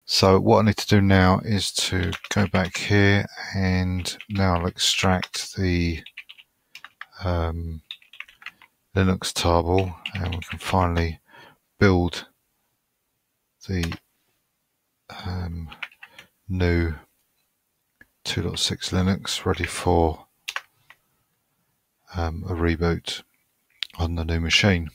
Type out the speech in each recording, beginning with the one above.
So what I need to do now is to go back here, and now I'll extract the Linux table, and we can finally build the new 2.6 Linux ready for a reboot on the new machine.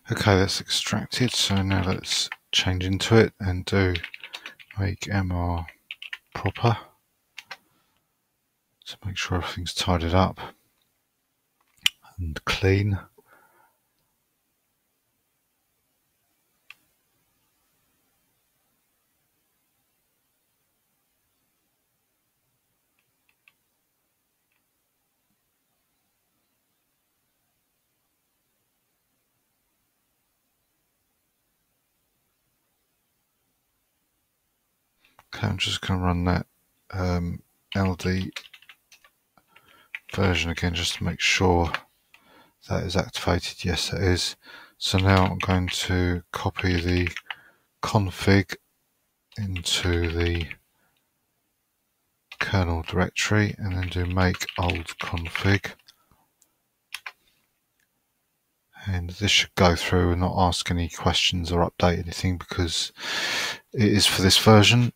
Okay, that's extracted, so now let's change into it and do make mr proper to make sure everything's tidied up and clean. Okay, I'm just going to run that LD version again just to make sure that is activated. Yes, it is. So now I'm going to copy the config into the kernel directory and then do make old config. And this should go through and not ask any questions or update anything because it is for this version.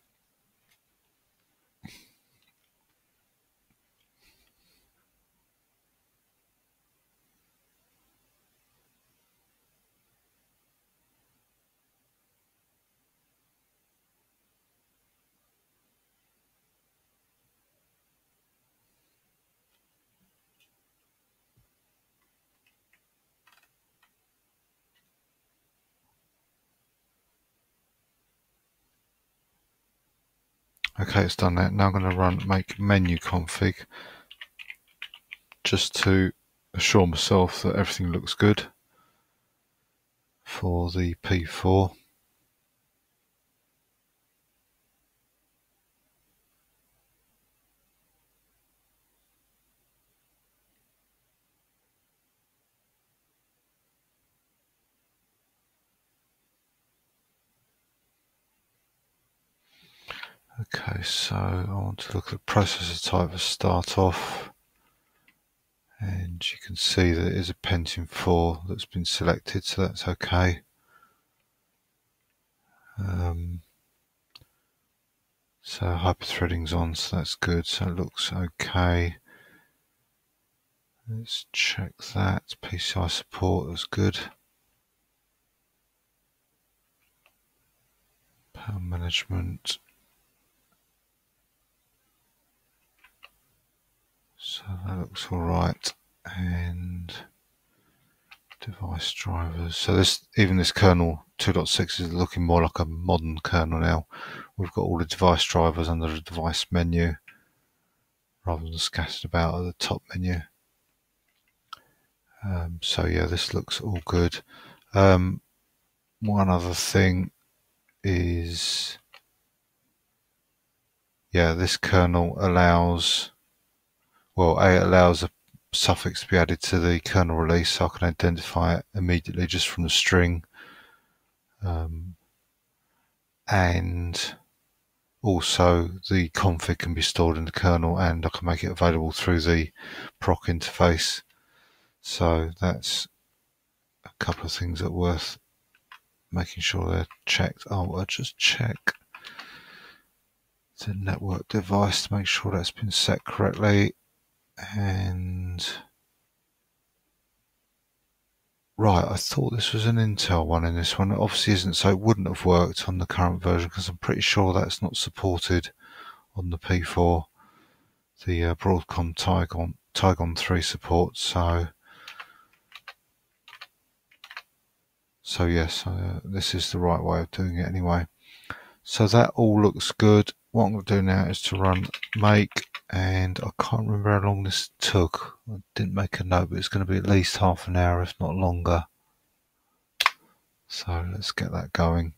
Okay, it's done that. Now I'm going to run make menu config just to assure myself that everything looks good for the P4. Okay, so I want to look at processor type as start off, and you can see that it is a Pentium 4 that's been selected, so that's okay. So hyperthreading's on, so that's good, so it looks okay. Let's check that. PCI support, that's good. Power management. So that looks alright. And device drivers. So even this kernel 2.6 is looking more like a modern kernel now. We've got all the device drivers under the device menu rather than scattered about at the top menu. So yeah, this looks all good. One other thing is, yeah, this kernel allows, well, it allows a suffix to be added to the kernel release, so I can identify it immediately just from the string. And also the config can be stored in the kernel and I can make it available through the proc interface. So that's a couple of things that are worth making sure they're checked. Oh, I'll just check the network device to make sure that's been set correctly. And right, I thought this was an Intel one in this one. It obviously isn't, so it wouldn't have worked on the current version because I'm pretty sure that's not supported on the P4. The Broadcom Tigon 3 support. So yes, this is the right way of doing it anyway. So that all looks good. What I'm going to do now is to run make, and I can't remember how long this took. I didn't make a note, but it's going to be at least half an hour, if not longer. So let's get that going.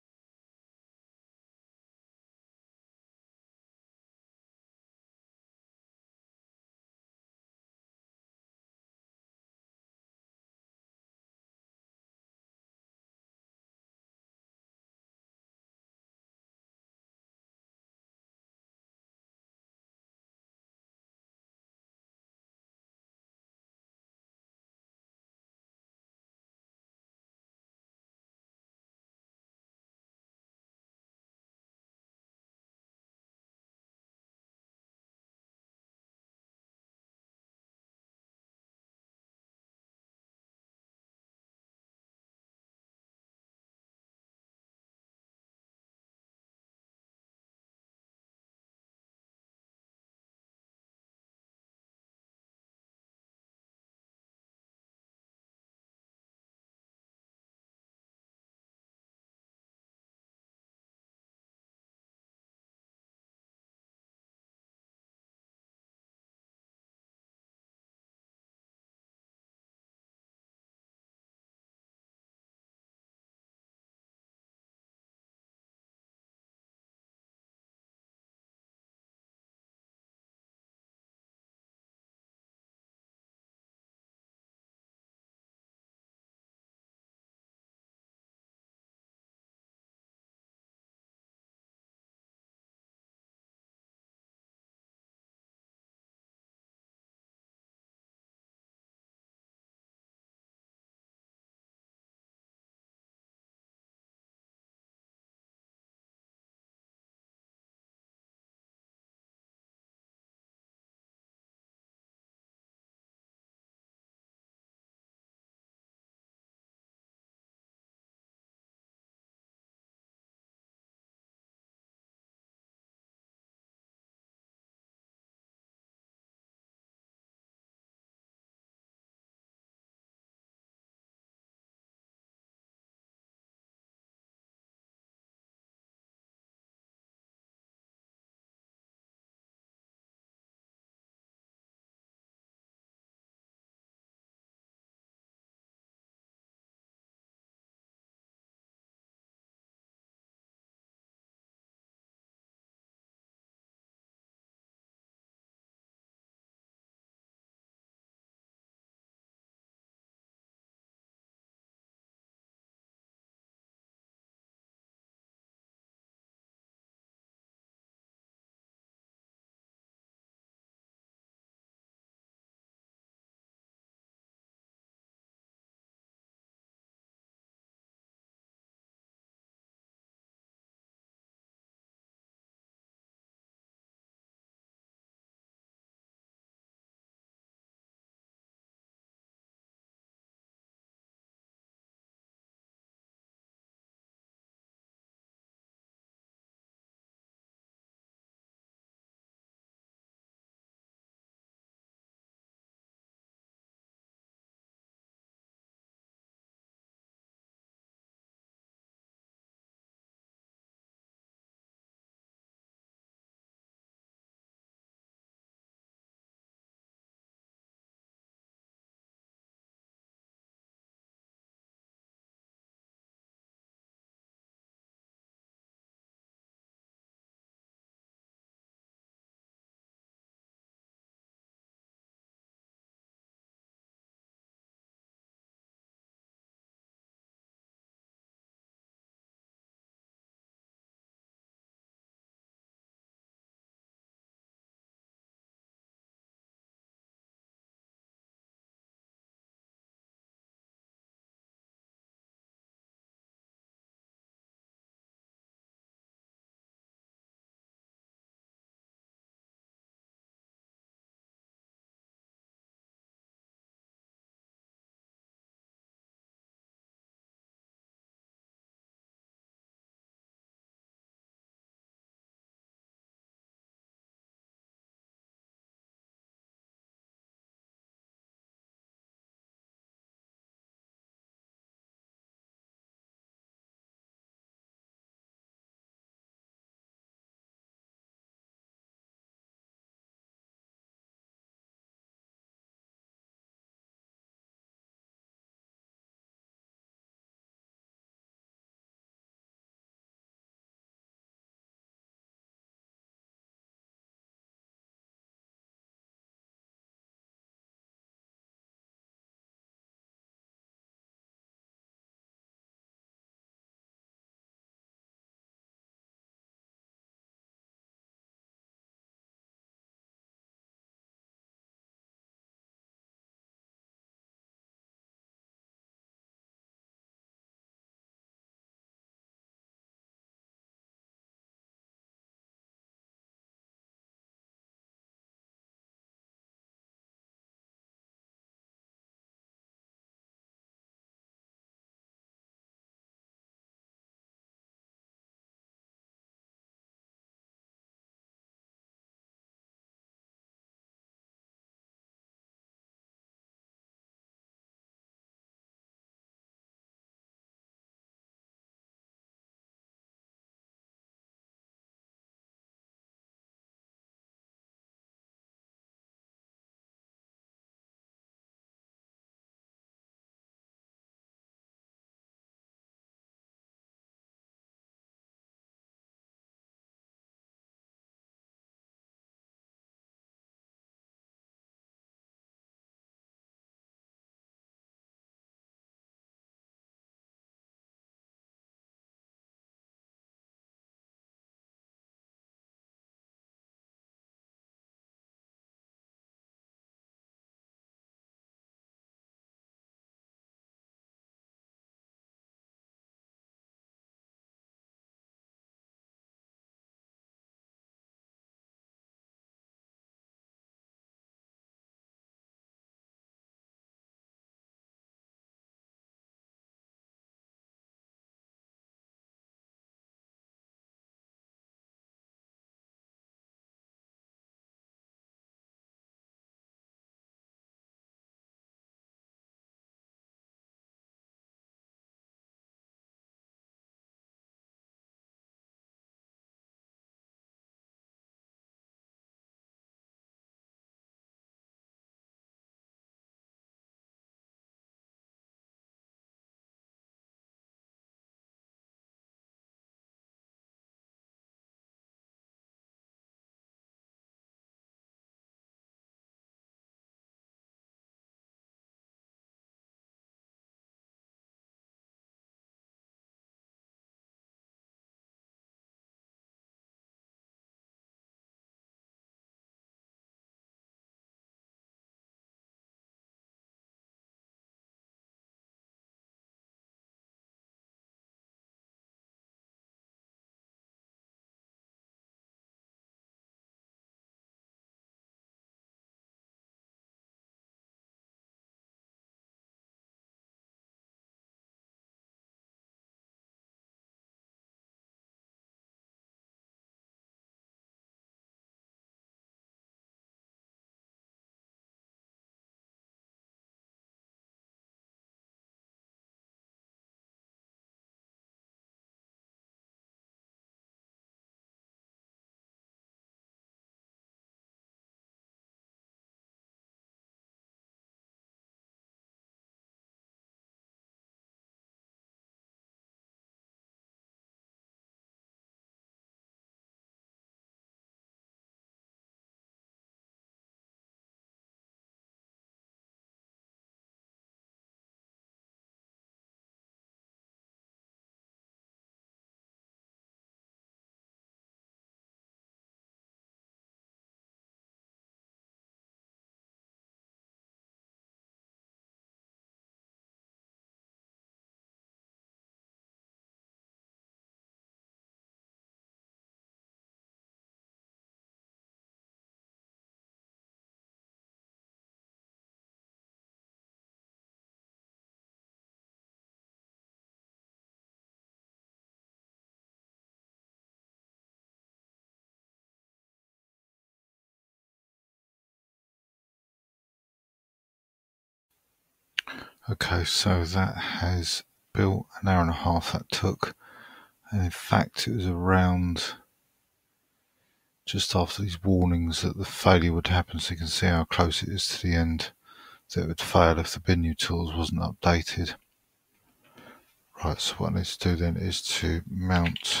Okay, so that has built an hour and a half that took, and in fact it was around just after these warnings that the failure would happen, so you can see how close it is to the end, that it would fail if the bin.utils wasn't updated. Right, so what I need to do then is to mount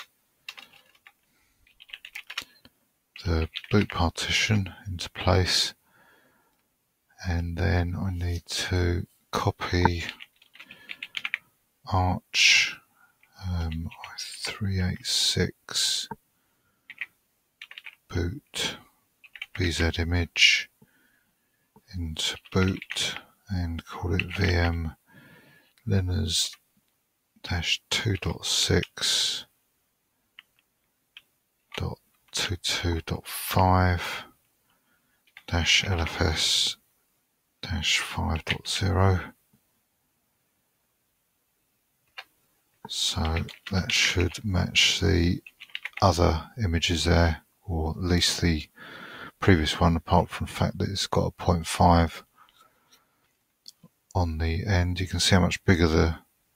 the boot partition into place, and then I need to copy Arch i386 boot BZ image into boot and call it VM Linux -2.6.22.5 LFS 5.0. So that should match the other images there, or at least the previous one, apart from the fact that it's got a 0.5 on the end. You can see how much bigger the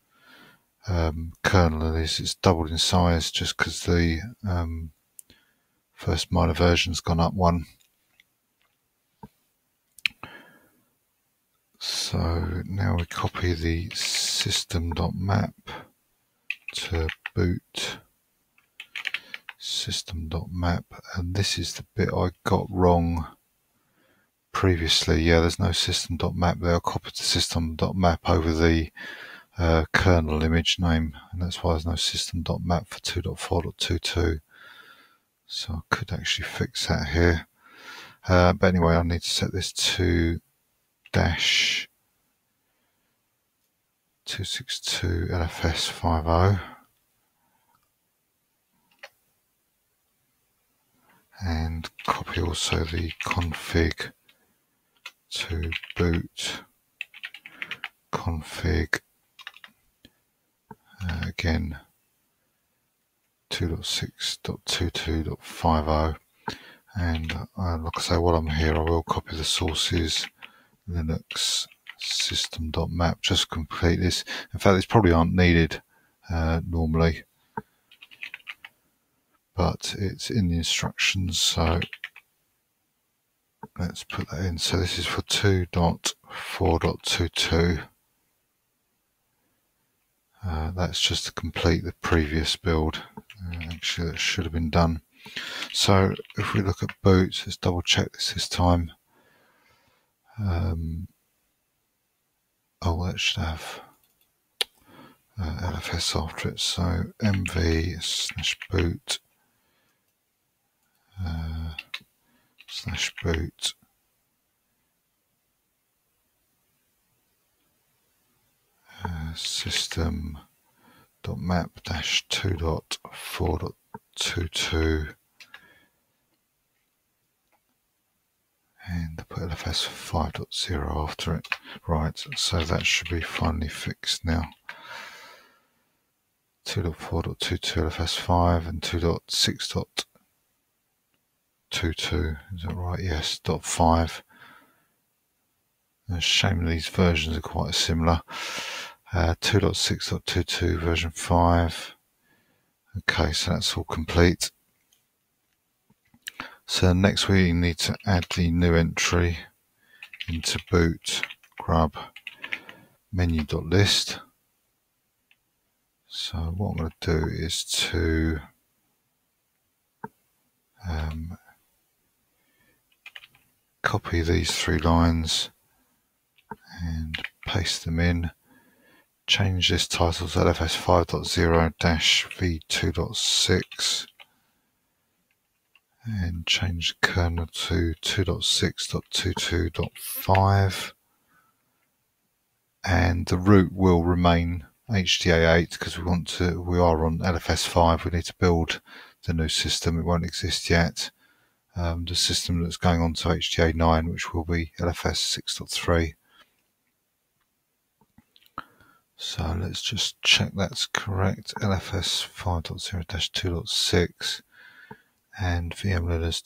kernel is. It's doubled in size just because the first minor version's gone up one. So now we copy the system.map to boot system.map, and this is the bit I got wrong previously. Yeah, there's no system.map there. I copied the system.map over the kernel image name, and that's why there's no system.map for 2.4.22. So I could actually fix that here. But anyway, I need to set this to -262 LFS 50. And copy also the config to boot config, again 2.6.22.50. and like I say, while I'm here I will copy the sources Linux system.map just to complete this. In fact, these probably aren't needed normally, but it's in the instructions, so let's put that in. So this is for 2.4.22. That's just to complete the previous build. Actually, that should have been done. So if we look at boot, let's double check this time. Oh, that should have LFS after it. So mv/boot /boot system.map -2.4.22, and put LFS 5.0 after it. Right, so that should be finally fixed now. 2.4.22 LFS 5 and 2.6.22, is that right? Yes, .5. It's a shame these versions are quite similar. 2.6.22 version 5. Okay, so that's all complete. So next we need to add the new entry into boot grub menu.list. So what I'm going to do is to copy these 3 lines and paste them in. Change this title to LFS 5.0-v2.6 and change the kernel to 2.6.22.5, and the root will remain HDA8 because we are on LFS 5. We need to build the new system. It won't exist yet. The system that's going on to HDA9, which will be LFS 6.3. So let's just check that's correct. LFS 5.0-2.6 and VM Linux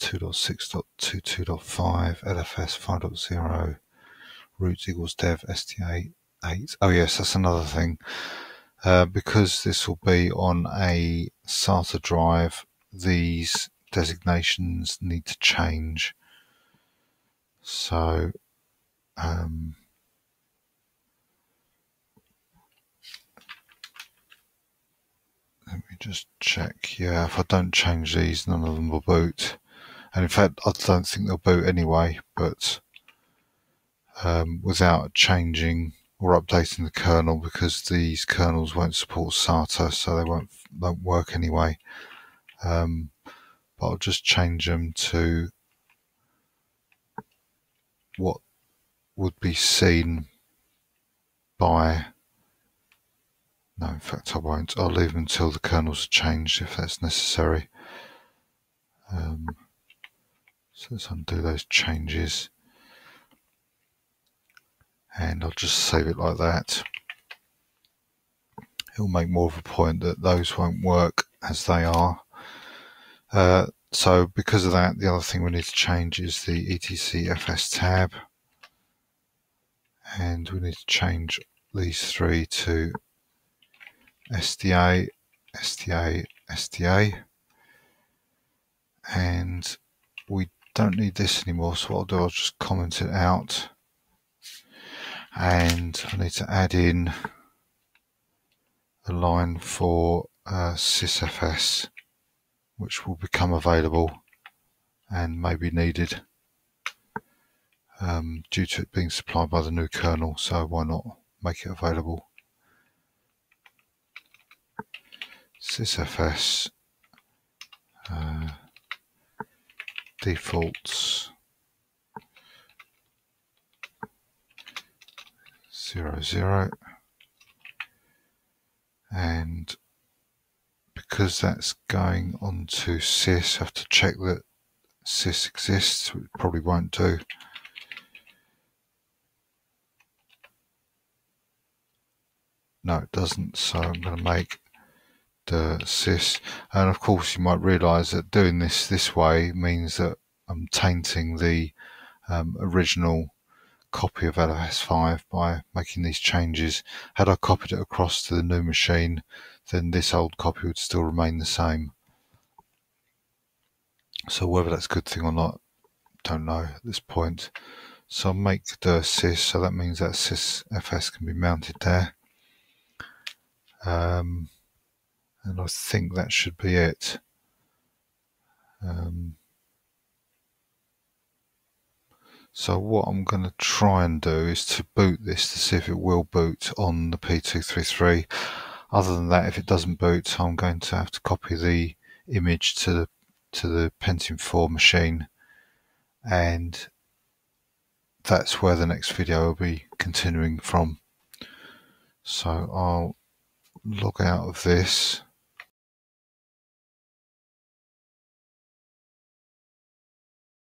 2.6.22.5, LFS 5.0, root equals dev ST8 8. Oh yes, that's another thing. Because this will be on a SATA drive, these designations need to change. So let me just check. Yeah, if I don't change these, none of them will boot. And in fact, I don't think they'll boot anyway, but without changing or updating the kernel, because these kernels won't support SATA, so they won't work anyway. But I'll just change them to what would be seen by... No, in fact I won't. I'll leave them until the kernels are changed if that's necessary. So let's undo those changes. And I'll just save it like that. It'll make more of a point that those won't work as they are. So because of that, the other thing we need to change is the etcfs tab. And we need to change these three to SDA, SDA, SDA. And we don't need this anymore, so what I'll do, I'll just comment it out. And I need to add in a line for sysfs, which will become available and may be needed due to it being supplied by the new kernel, so why not make it available. Sysfs defaults 00, and because that's going on to sys, I have to check that sys exists, which probably won't do. No, it doesn't, so I'm going to make the sys. And of course you might realize that doing this way means that I'm tainting the original copy of LFS5 by making these changes. Had I copied it across to the new machine, then this old copy would still remain the same. So whether that's a good thing or not, don't know at this point. So I'll make the sys, so that means that sysfs can be mounted there. And I think that should be it. So what I'm going to try and do is to boot this to see if it will boot on the P233. Other than that, if it doesn't boot, I'm going to have to copy the image to the Pentium 4 machine, and that's where the next video will be continuing from. So I'll log out of this.